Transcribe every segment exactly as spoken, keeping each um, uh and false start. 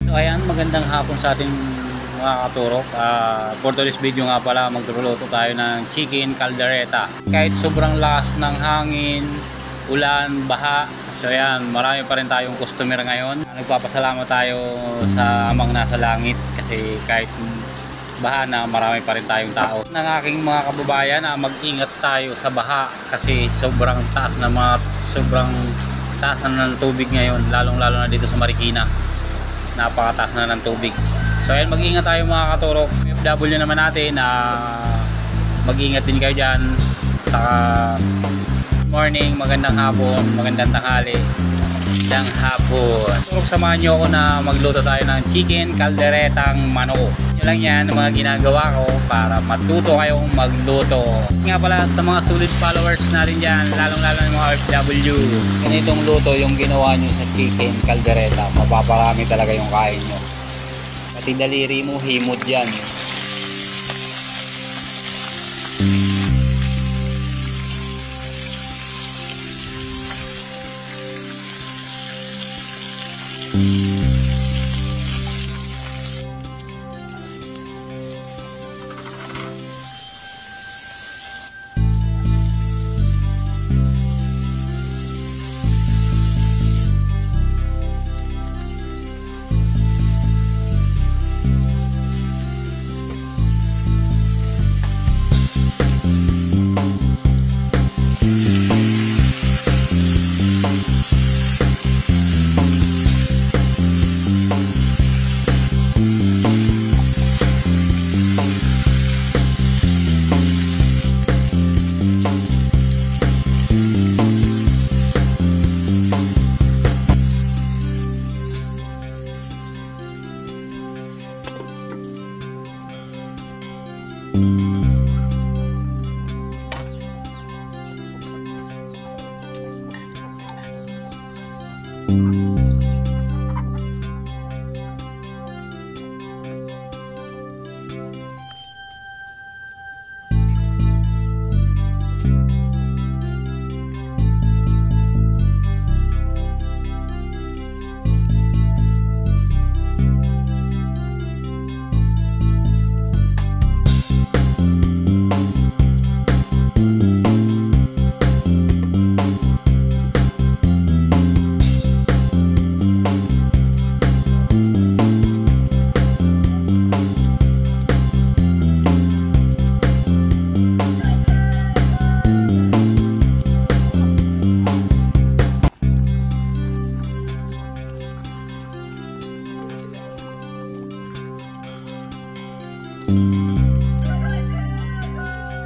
So ayan, magandang hapon sa ating mga katurok. Uh, for today's video nga pala, magluluto tayo ng chicken caldereta. Kahit sobrang lakas ng hangin, ulan, baha, so ayan, marami pa rin tayong customer ngayon. Nagpapasalamat tayo sa amang nasa langit kasi kahit baha na, marami pa rin tayong tao. Ng aking mga kababayan na mag-ingat tayo sa baha kasi sobrang taas na mga sobrang taas na ng tubig ngayon, lalong lalo na dito sa Marikina. Napakataas na ng tubig. So ayan, mag-ingat tayo mga katurok. F W naman natin na uh, mag-ingat din kayo dyan. Saka morning, magandang hapon, magandang tanghali, magandang hapon. Turok, samahan nyo ako na magluto tayo ng chicken calderetang manok. Yun lang yan ang mga ginagawa ko para matuto kayong magluto. Nga pala sa mga solid followers natin dyan, lalong lalo ng mga F W, ganitong luto yung ginawa nyo sa chicken caldereta, mapaparami talaga yung kain nyo. Pati daliri mo, himod yan.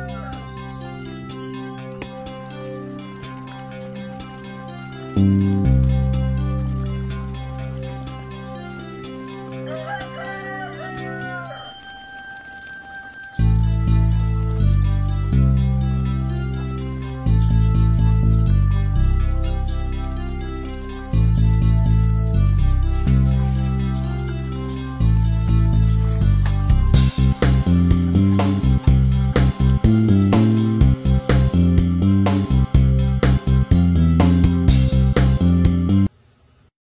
Thank you.